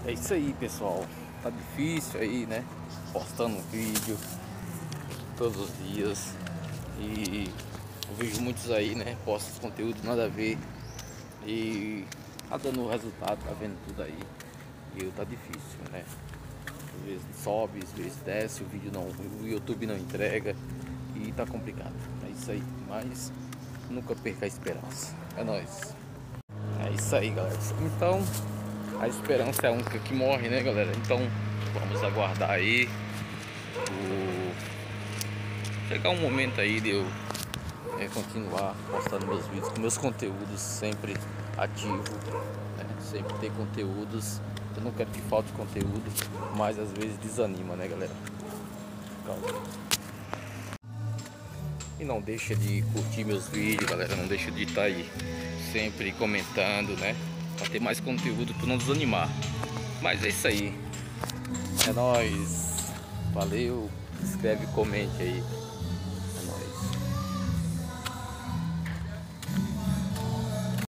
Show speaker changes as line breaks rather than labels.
É isso aí, pessoal. Tá difícil aí, né? Postando vídeo todos os dias. E eu vejo muitos aí, né? Postam conteúdo nada a ver. E tá dando resultado, tá vendo tudo aí. E eu tá difícil, né? Às vezes sobe, às vezes desce, o vídeo não, o YouTube não entrega. E tá complicado. É isso aí. Mas nunca perca a esperança. É nóis. É isso aí, galera. Então, a esperança é a única que morre, né, galera? Então, vamos aguardar aí chegar um momento aí de eu continuar postando meus vídeos com meus conteúdos sempre ativo, né? Sempre ter conteúdos. Eu não quero que falte conteúdo, mas às vezes desanima, né, galera? Calma. E não deixa de curtir meus vídeos, galera. Não deixa de estar aí sempre comentando, né? Pra ter mais conteúdo, pra não desanimar. Mas é isso aí. É nóis. Valeu. Escreve, comente aí.